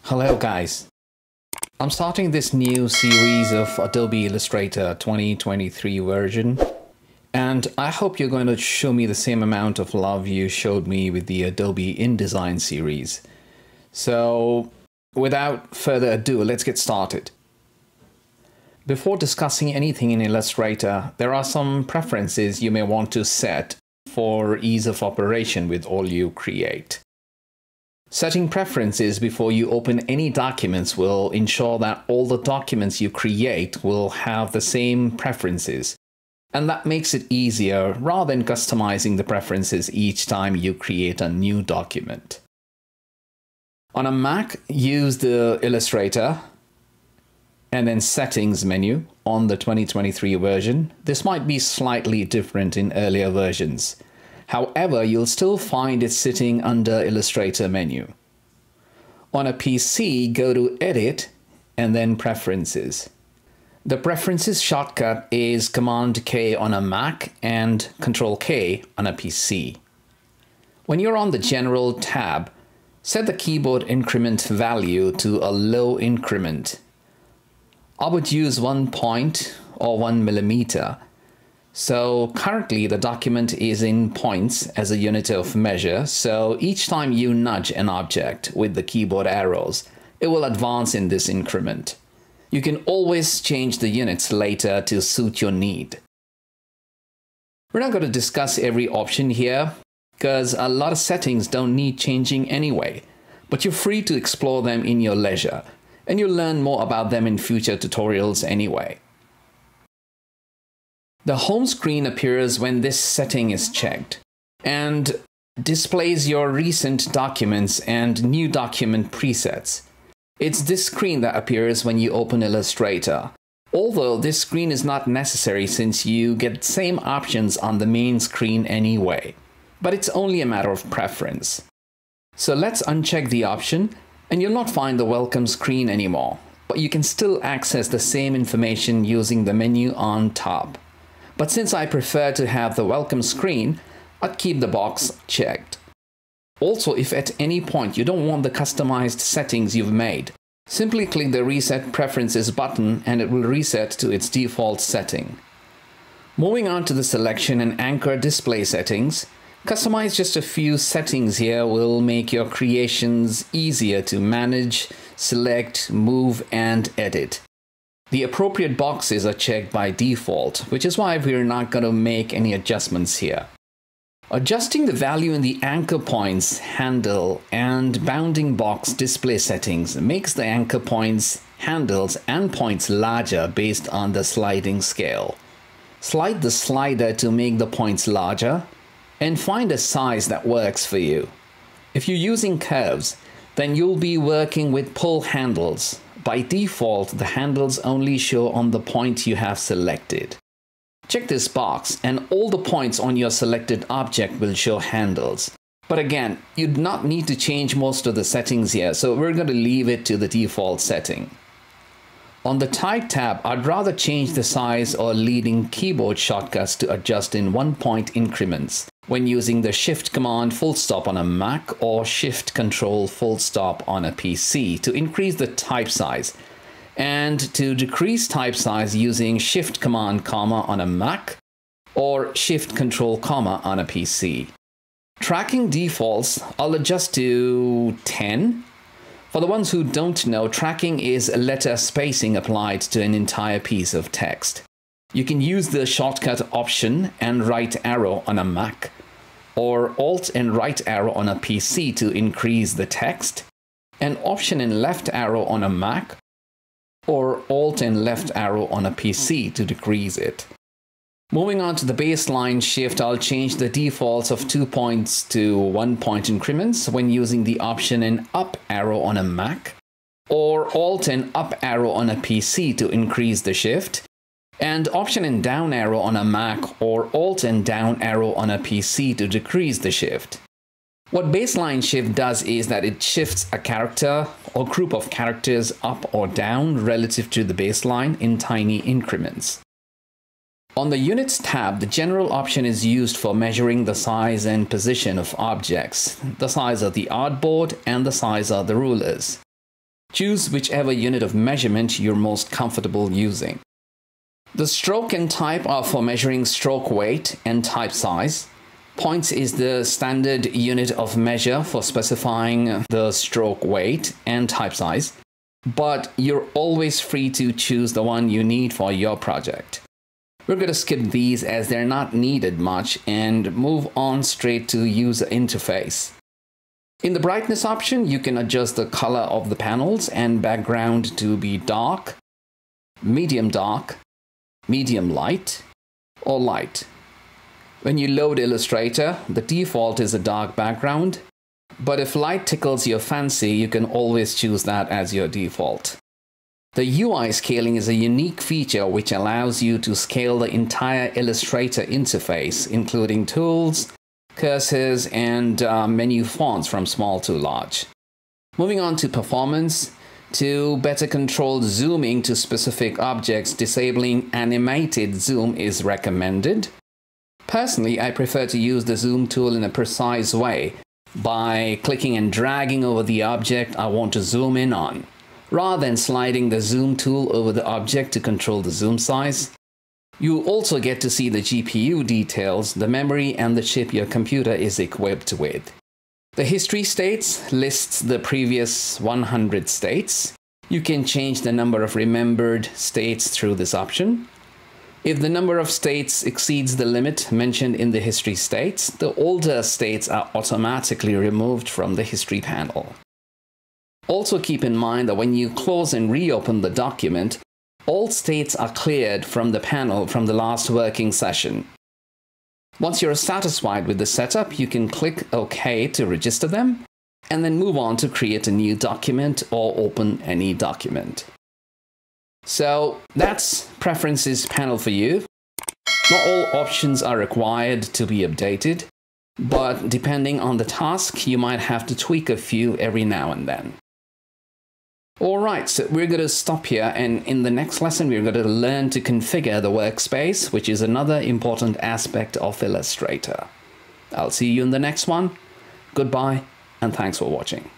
Hello guys, I'm starting this new series of Adobe Illustrator 2023 version, and I hope you're going to show me the same amount of love you showed me with the Adobe InDesign series. So without further ado, let's get started. Before discussing anything in Illustrator, there are some preferences you may want to set for ease of operation with all you create. Setting preferences before you open any documents will ensure that all the documents you create will have the same preferences, and that makes it easier rather than customizing the preferences each time you create a new document. On a Mac, use the Illustrator and then Settings menu on the 2023 version. This might be slightly different in earlier versions. However, you'll still find it sitting under Illustrator menu. On a PC, go to Edit and then Preferences. The Preferences shortcut is Command-K on a Mac and Control-K on a PC. When you're on the General tab, set the keyboard increment value to a low increment. I would use 1 point or 1 millimeter. So currently the document is in points as a unit of measure, so each time you nudge an object with the keyboard arrows, it will advance in this increment. You can always change the units later to suit your need. We're not going to discuss every option here, because a lot of settings don't need changing anyway, but you're free to explore them in your leisure, and you'll learn more about them in future tutorials anyway. The home screen appears when this setting is checked and displays your recent documents and new document presets. It's this screen that appears when you open Illustrator, although this screen is not necessary since you get the same options on the main screen anyway, but it's only a matter of preference. So let's uncheck the option and you'll not find the welcome screen anymore, but you can still access the same information using the menu on top. But since I prefer to have the welcome screen, I'd keep the box checked. Also, if at any point you don't want the customized settings you've made, simply click the Reset Preferences button and it will reset to its default setting. Moving on to the Selection and Anchor Display settings, customize just a few settings here will make your creations easier to manage, select, move, and edit. The appropriate boxes are checked by default, which is why we're not going to make any adjustments here. Adjusting the value in the anchor points, handle, and bounding box display settings makes the anchor points, handles, and points larger based on the sliding scale. Slide the slider to make the points larger, and find a size that works for you. If you're using curves, then you'll be working with pull handles. By default, the handles only show on the point you have selected. Check this box and all the points on your selected object will show handles. But again, you do not need to change most of the settings here, so we're going to leave it to the default setting. On the Type tab, I'd rather change the size or leading keyboard shortcuts to adjust in 1 point increments when using the Shift Command full stop on a Mac or Shift Control full stop on a PC to increase the type size, and to decrease type size using Shift Command comma on a Mac or Shift Control comma on a PC. Tracking defaults, I'll adjust to 10. For the ones who don't know, tracking is letter spacing applied to an entire piece of text. You can use the shortcut Option and right arrow on a Mac, or Alt and right arrow on a PC to increase the text, and Option and left arrow on a Mac, or Alt and left arrow on a PC to decrease it. Moving on to the baseline shift, I'll change the defaults of 2 points to 1 point increments when using the Option and up arrow on a Mac, or Alt and up arrow on a PC to increase the shift, and Option and down arrow on a Mac or Alt and down arrow on a PC to decrease the shift. What baseline shift does is that it shifts a character or group of characters up or down relative to the baseline in tiny increments. On the Units tab, the General option is used for measuring the size and position of objects, the size of the artboard and the size of the rulers. Choose whichever unit of measurement you're most comfortable using. The stroke and type are for measuring stroke weight and type size. Points is the standard unit of measure for specifying the stroke weight and type size, but you're always free to choose the one you need for your project. We're going to skip these as they're not needed much and move on straight to user interface. In the brightness option, you can adjust the color of the panels and background to be dark, medium light, or light. When you load Illustrator, the default is a dark background, but if light tickles your fancy, you can always choose that as your default. The UI scaling is a unique feature which allows you to scale the entire Illustrator interface, including tools, cursors, and menu fonts from small to large. Moving on to performance. To better control zooming to specific objects, disabling animated zoom is recommended. Personally, I prefer to use the zoom tool in a precise way by clicking and dragging over the object I want to zoom in on, rather than sliding the zoom tool over the object to control the zoom size. You also get to see the GPU details, the memory, and the chip your computer is equipped with. The history states lists the previous 100 states. You can change the number of remembered states through this option. If the number of states exceeds the limit mentioned in the history states, the older states are automatically removed from the history panel. Also keep in mind that when you close and reopen the document, all states are cleared from the panel from the last working session. Once you're satisfied with the setup, you can click OK to register them, and then move on to create a new document or open any document. So that's Preferences panel for you. Not all options are required to be updated, but depending on the task, you might have to tweak a few every now and then. Alright, so we're going to stop here, and in the next lesson we're going to learn to configure the workspace, which is another important aspect of Illustrator. I'll see you in the next one. Goodbye, and thanks for watching.